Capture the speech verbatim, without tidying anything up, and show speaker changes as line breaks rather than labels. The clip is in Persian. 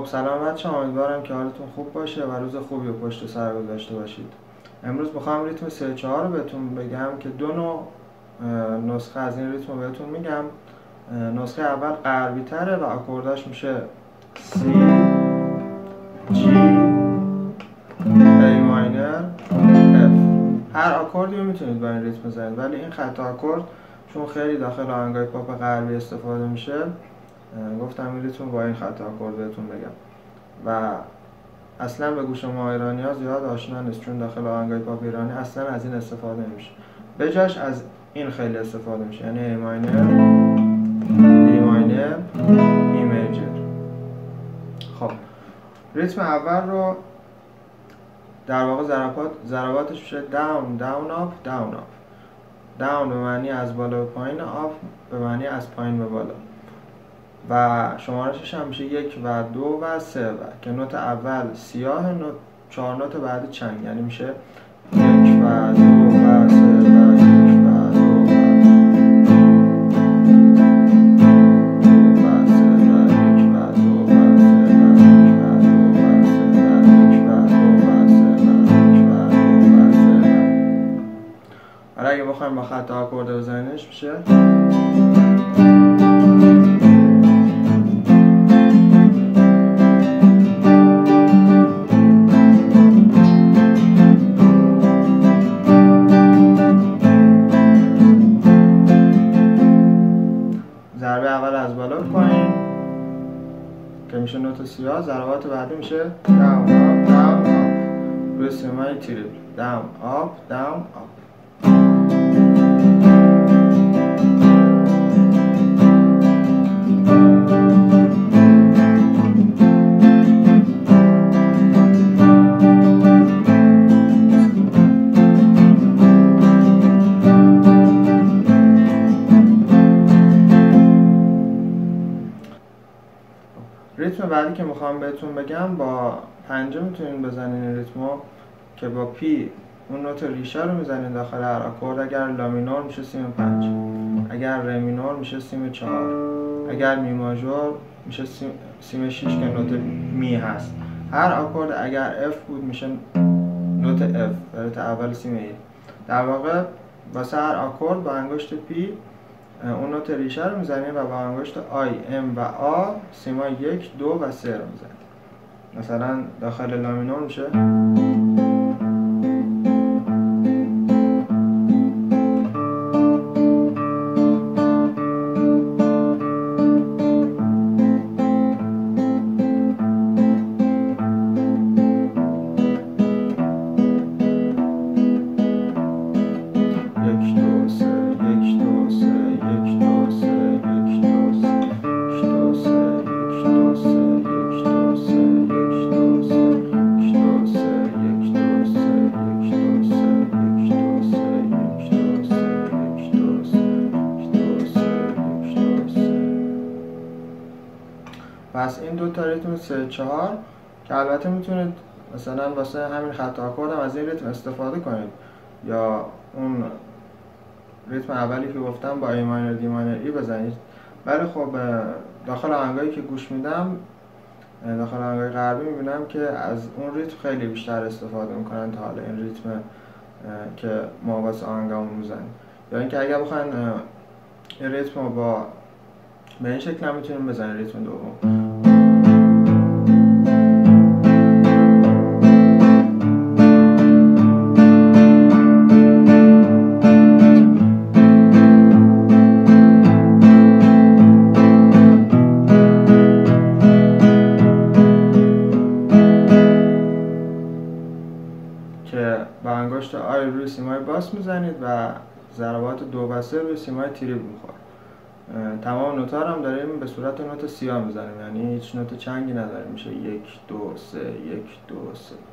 سلام بچه، امیدوارم که حالتون خوب باشه و روز خوبی رو پشت سر گذاشته باشید. امروز میخوام ریتم سه چهار رو بهتون بگم که دو نوع نسخه از این ریتم رو بهتون میگم. نسخه اول غربی تره و آکورداش میشه C, G, A ماینر، F. هر آکوردی رو میتونید با این ریتم بزنید، ولی این خط آکورد چون خیلی داخل آهنگای پاپ غربی استفاده میشه، گفتم این ریتم با این خط آکورد بهتون بگم. و اصلا به گوش ما ایرانی ها زیاد آشنا نیست، چون داخل آهنگای پاپ ایرانی اصلا از این استفاده نمیشه، به جاش از این خیلی استفاده میشه، یعنی ای ماینر، دی ماینر، ای میجر. خب ریتم اول رو در واقع ضربات ضرباتش میشه داون داون آپ داون آپ. داون به معنی از بالا به پایین، آپ به معنی از پایین به بالا. و شمارشش هم میشه یک و دو و سه و که نوت اول سیاه، نوت چهار نوت بعدی چنگ، یعنی میشه یک و دو و سه و یک و دو و دو و سه و یک و دو و سه و یک و دو و سه و یک و دو و سه و یک و دو و سه و. حالا اگه بخوایم با خط آکورد بزنیمش میشه ضربه اول از بالا به پایین که میشه نوت سیاه، ضربات بعدی میشه داون آپ داون آپ روی سیمای تریبل، داون آپ داون آپ. ریتم بعدی که میخوام بهتون بگم با پنجه میتونین بزنین این ریتمو که با پی اون نوت ریشه رو میزنین داخل هر آکورد. اگر لا مینور میشه سیم پنج، اگر ره مینور میشه سیم چهار، اگر می ماژور میشه سیم, سیم شیش که نوت می هست. هر آکورد اگر اف بود میشه نوت اف، برای اول سیم ای. در واقع واسه هر آکورد با انگشت پی اون نوت ریشه رو میزنیم و با انگشت آی، ام و آ سیمای یک، دو و سه رو میزنیم. مثلا داخل لا مینور میشه پس این دو تا ریتم سه چهار که البته میتونید مثلا واسه همین خط آکورد هم از این ریتم استفاده کنید، یا اون ریتم اولی که گفتم با ای ماینر دی ماینر ای بزنید. ولی خب داخل آهنگایی که گوش میدم، داخل آهنگای غربی میبینم که از اون ریتم خیلی بیشتر استفاده میکنن تا حالا این ریتم که ما واسه آهنگامون میزنیم. یا اینکه اگر بخواین این ریتم رو با به این شکل هم میتونیم بزنیم ریتم دوم. که با انگشت آی روی سیمای باس میزنید و ضربات دو و سه روی سیمای تریبل میخوره. تمام نوتا رو هم داریم به صورت نوت سیاه میزنیم، یعنی هیچ نوت چنگی نداریم، میشه یک دو سه یک دو سه.